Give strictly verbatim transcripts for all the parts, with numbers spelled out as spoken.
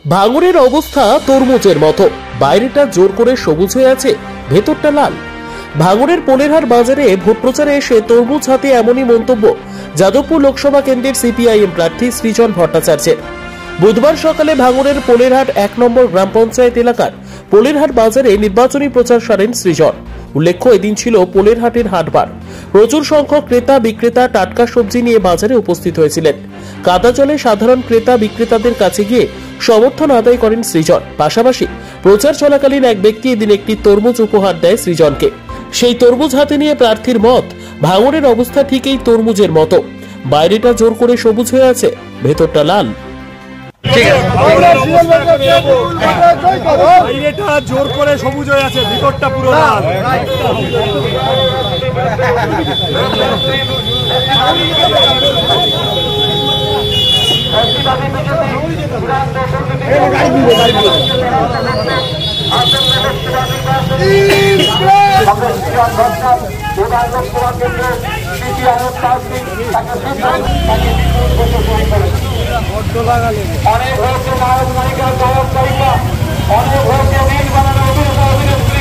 ভাঙড়ের অবস্থা তরমুজের মতো, বাইরেটা জোর করে সবুজ হয়ে আছে, ভেতরটা লাল। ভাঙড়ের পোলেরহাট বাজারে ভোট প্রচারে এসে তরমুজ হাতে এমনই মন্তব্য যাদবপুর লোকসভা কেন্দ্রের সিপিআইএম প্রার্থী সৃজন ভট্টাচার্যের। বুধবার সকালে ভাঙড়ের পোলেরহাট এক নম্বর গ্রাম পঞ্চায়েত এলাকার পোলেরহাট বাজারে নির্বাচনী প্রচার সারেন সৃজন। উল্লেখ্য, এদিন ছিল পোলেরহাটের হাটবার। প্রচুর সংখ্যক ক্রেতা বিক্রেতা টাটকা সবজি নিয়ে বাজারে উপস্থিত হয়েছিলেন। কাদা জলে সাধারণ ক্রেতা বিক্রেতাদের কাছে গিয়ে সমর্থন আদায় করেন সৃজন। পাশাপাশি প্রচার চলাকালীন এক ব্যক্তি এদিন একটি তরমুজ উপহার দেয় সৃজনকে। সেই তরমুজ হাতে নিয়ে প্রার্থীর মত, ভাঙড়ের অবস্থা ঠিক এই তরমুজের মতো, বাইরেটা জোর করে সবুজ হয়ে আছে, ভেতরটা লাল। বাইরেটা জোর করে সবুজ হয়ে আছে, ভিতরটা পুরো লাল। অনেক হয়েছে নায়ক নায়িকা গায়ক গায়িকা, অনেক হয়েছে রিল বানানো অভিনেতা অভিনেত্রী।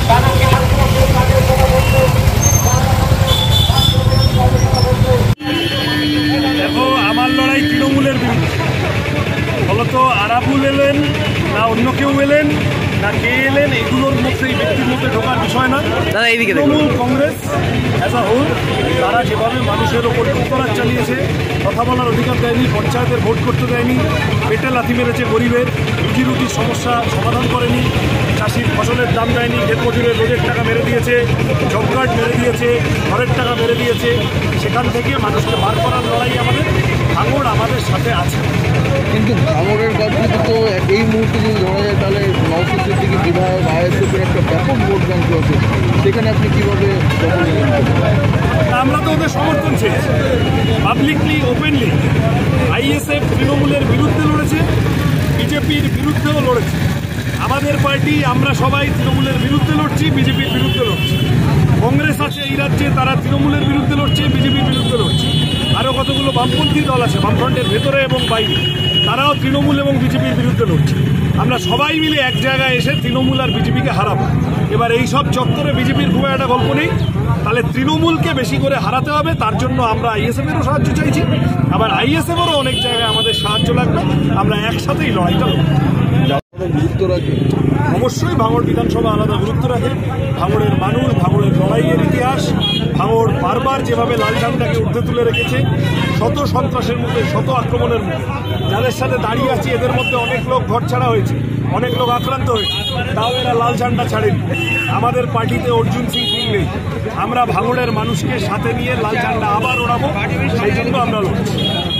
দেখো, আমার লড়াই তৃণমূলের বিরুদ্ধে। ফলত আরাবুল এলেন না অন্য কেউ এলেন না কে এলেন, এগুলোর মধ্যে এই ব্যক্তির মধ্যে ঢোকার বিষয় না। Trinamool Congress as a whole তারা যেভাবে মানুষের ওপর লুটতরাজ চালিয়েছে, কথা বলার অধিকার দেয়নি, পঞ্চায়েতের ভোট করতে দেয়নি, পেটে লাথি মেরেছে গরিবের, রুজি রুটির সমস্যা সমাধান করেনি, চাষির ফসলের দাম দেয়নি, ক্ষেত মজুরের রোজের টাকা মেরে দিয়েছে, জব কার্ড মেরে দিয়েছে, ঘরের টাকা মেরে দিয়েছে। সেখান থেকে মানুষকে বার করার লড়াই আমাদের। ভাঙড় আমাদের সাথে আছে। কিন্তু ভাঙড়ের গল্পে তো এই মুহূর্তে যদি ধরা যায় তাহলে নওশাদ সিদ্দিকী বিধায়ক আইএসএফের একটা ব্যাপক ভোট ব্যাংক রয়েছে, সেখানে আপনি কীভাবে? আমরা তো ওদের সমর্থন চেয়েছি পাবলিকলি, ওপেনলি। আইএসএফ তৃণমূলের বিরুদ্ধে লড়েছে, বিজেপির বিরুদ্ধেও লড়েছে। আমাদের পার্টি আমরা সবাই তৃণমূলের বিরুদ্ধে লড়ছি, বিজেপির বিরুদ্ধে লড়ছি। কংগ্রেস আছে এই রাজ্যে, তারা তৃণমূলের বিরুদ্ধে লড়ছে, বিজেপির বিরুদ্ধে লড়ছে। আরও কতগুলো বামপন্থী দল আছে বামফ্রন্টের ভেতরে এবং বাইরে, তারাও তৃণমূল এবং বিজেপির বিরুদ্ধে লড়ছে। আমরা সবাই মিলে এক জায়গায় এসে তৃণমূল আর বিজেপিকে হারাবো। এবার এই সব চত্বরে বিজেপির খুব একটা গল্প নেই, তাহলে তৃণমূলকে বেশি করে হারাতে হবে। তার জন্য আমরা আইএসএফেরও সাহায্য চাইছি, আবার আইএসএফেরও অনেক জায়গায় আমাদের সাহায্য লাগবে। আমরা একসাথেই লড়াইটা লড়ব। গুরুত্ব রাখে অবশ্যই ভাঙড় বিধানসভা আলাদা গুরুত্ব রাখে। ভাঙড়ের মানুষ, ভাঙড়ের লড়াইয়ের ইতিহাস, ভাঙড় বারবার যেভাবে লাল ঝান্ডাকে ঊর্ধ্বে তুলে রেখেছে, শত সন্ত্রাসের মধ্যে, শত আক্রমণের মধ্যে যাদের সাথে দাঁড়িয়ে আছি, এদের মধ্যে অনেক লোক ঘর ছাড়া হয়েছে, অনেক লোক আক্রান্ত হয়েছে, তাও এরা লাল ঝান্ডা ছাড়েনি। আমাদের পার্টিতে অর্জুন সিং সিং নেই। আমরা ভাঙড়ের মানুষকে সাথে নিয়ে লাল ঝান্ডা আবার ওড়াবো, সেই জন্য আমরা লড়ছি।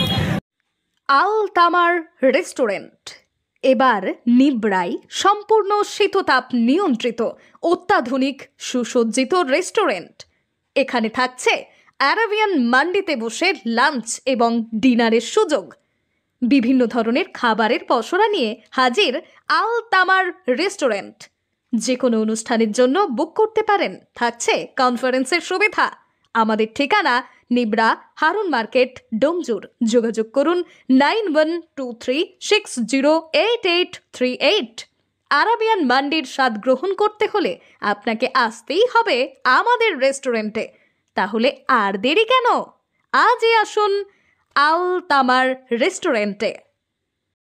আল তামার রেস্টুরেন্ট এবার নিবড়াই সম্পূর্ণ শীততাপ নিয়ন্ত্রিত অত্যাধুনিক সুসজ্জিত রেস্টুরেন্ট। এখানে থাকছে আরাবিয়ান মান্ডিতে বসে লাঞ্চ এবং ডিনারের সুযোগ। বিভিন্ন ধরনের খাবারের পসরা নিয়ে হাজির আল তামার রেস্টুরেন্ট। যে কোনো অনুষ্ঠানের জন্য বুক করতে পারেন, থাকছে কনফারেন্সের সুবিধা। আমাদের ঠিকানা নিবড়া হারুন মার্কেট, ডোমজুর। যোগাযোগ করুন nine one two three six zero eight eight three eight. Arabian মান্ডির স্বাদ গ্রহণ করতে হলে আপনাকে আসতেই হবে আমাদের রেস্টুরেন্টে। তাহলে আর দেরি কেন? আজই আসুন আল তামার রেস্টুরেন্টে।